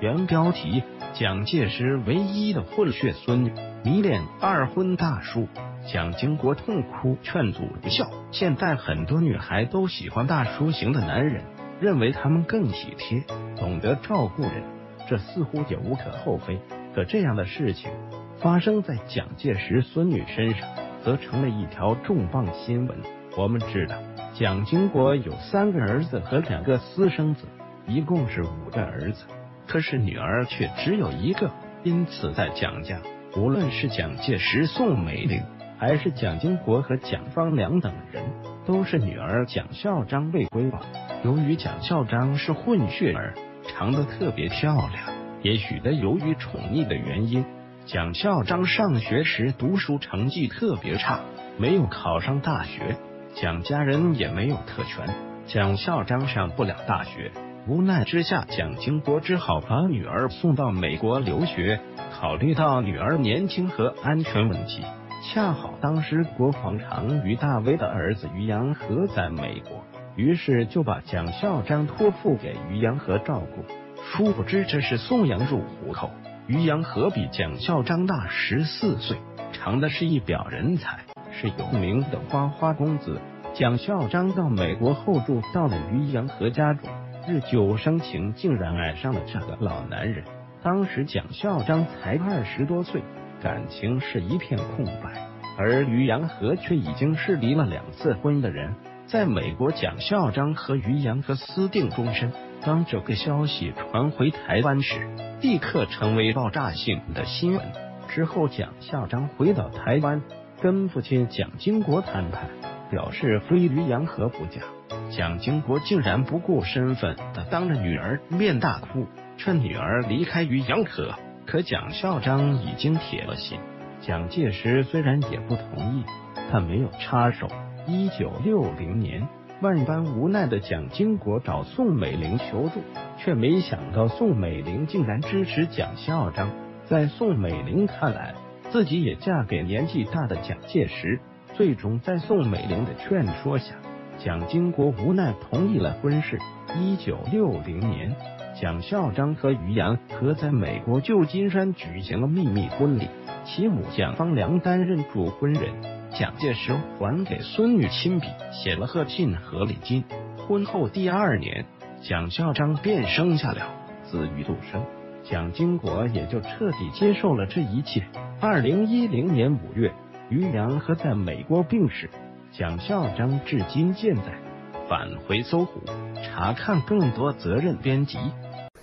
原标题：蒋介石唯一的混血孙女，迷恋二婚大叔。蒋经国痛哭劝阻不孝。现在很多女孩都喜欢大叔型的男人，认为他们更体贴，懂得照顾人，这似乎也无可厚非。可这样的事情发生在蒋介石孙女身上，则成了一条重磅新闻。我们知道，蒋经国有3个儿子和2个私生子，一共是5个儿子，可是女儿却只有1个。因此在蒋家，无论是蒋介石、宋美龄，还是蒋经国和蒋方良等人，都是女儿蒋孝章为瑰宝。由于蒋孝章是混血儿，长得特别漂亮，也许的由于宠溺的原因，蒋孝章上学时读书成绩特别差，没有考上大学。蒋家人也没有特权，蒋孝章上不了大学。无奈之下，蒋经国只好把女儿送到美国留学。考虑到女儿年轻和安全问题，恰好当时国防常于大威的儿子于洋和在美国，于是就把蒋孝章托付给于洋和照顾。殊不知这是送羊入虎口，于洋和比蒋孝章大14岁，长的是一表人才，是有名的花花公子。蒋孝章到美国后住到了于洋和家中，日久生情，竟然爱上了这个老男人。当时蒋孝章才20多岁，感情是一片空白，而于洋和却已经是离了2次婚的人。在美国，蒋孝章和于洋和私定终身。当这个消息传回台湾时，立刻成为爆炸性的新闻。之后，蒋孝章回到台湾，跟父亲蒋经国谈判，表示非于洋和不嫁。蒋经国竟然不顾身份的当着女儿面大哭，劝女儿离开于洋和。可蒋孝章已经铁了心，蒋介石虽然也不同意，但没有插手。1960年，万般无奈的蒋经国找宋美龄求助，却没想到宋美龄竟然支持蒋孝章。在宋美龄看来，自己也嫁给年纪大的蒋介石。最终在宋美龄的劝说下，蒋经国无奈同意了婚事。1960年，蒋孝章和于洋和在美国旧金山举行了秘密婚礼，其母蒋方良担任主婚人。蒋介石还给孙女亲笔写了贺信和礼金。婚后第2年，蒋孝章便生下了子于杜生，蒋经国也就彻底接受了这一切。2010年5月，于洋和在美国病逝，蒋孝章至今健在。返回搜狐，查看更多责任编辑。